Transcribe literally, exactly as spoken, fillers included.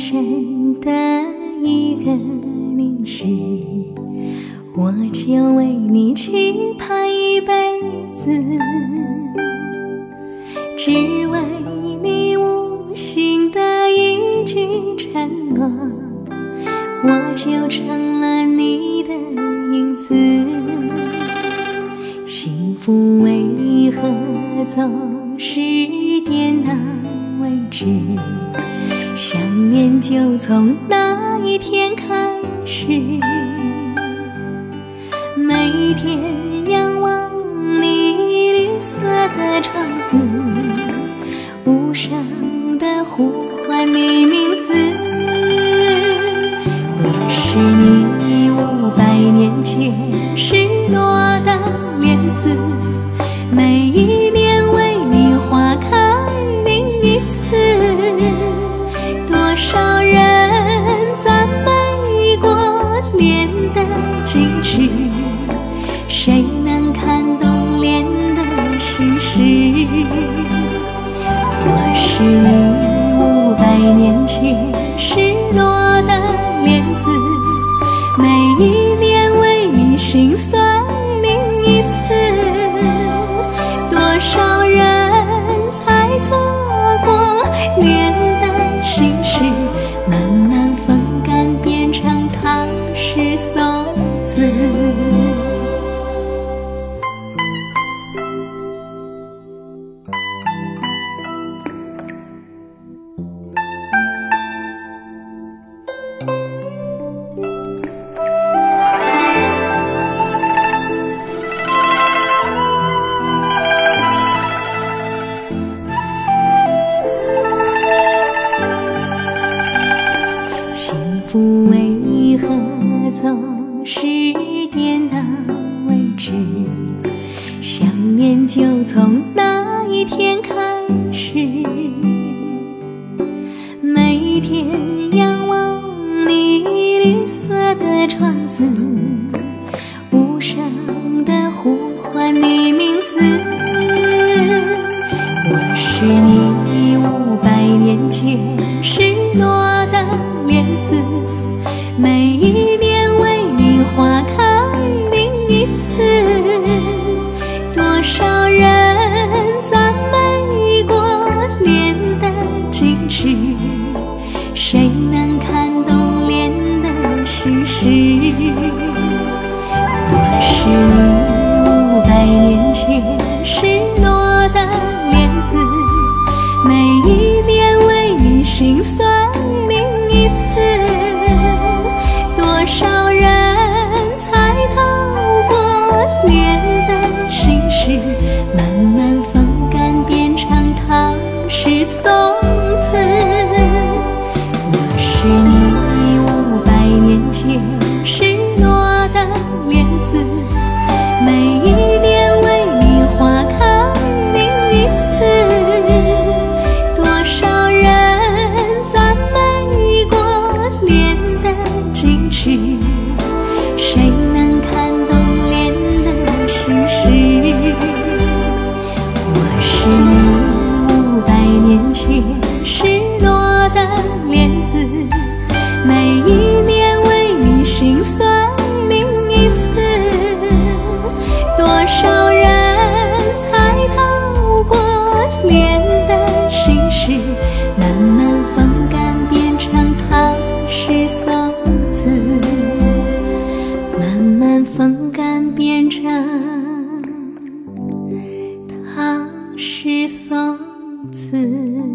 深的一个凝视，我就为你期盼一辈子，只为你无心的一句承诺，我就成了你的影子。幸福为何总是点到为止？想念就从那一天开始，每天仰望你绿色的窗子，无声的呼唤你名字。我是你五百年前失落的莲子，每一年为你花开另一次。多少人赞美过莲的精致，谁能看懂莲的心事？我是你五百年前失落的莲子，每一年为你心酸另一次。多少人猜测过莲的心事，慢慢风干变成唐诗宋词。幸福为何总是点到为止？想念就从那一天开始，每天仰望你绿色的窗子，无声的呼唤你名字。我是你五百年前失落的莲子，每一年为你花开另一次。多少人赞美过莲的精致，谁能看懂莲的心事？我是你五百年前失落的莲子，每一年为你心酸另一次。多少人猜透过莲的心事，慢慢风干变成唐诗宋词。我是你五百年前失落的莲子，每一年为你花开另一次。多少人赞美过莲的精致，谁能看懂莲的心事？我是你五百年前失落的莲子，每一年为你心酸另一次。多少人猜透过莲的心事，慢慢风干变成唐诗宋词，慢慢风干变成唐诗宋词。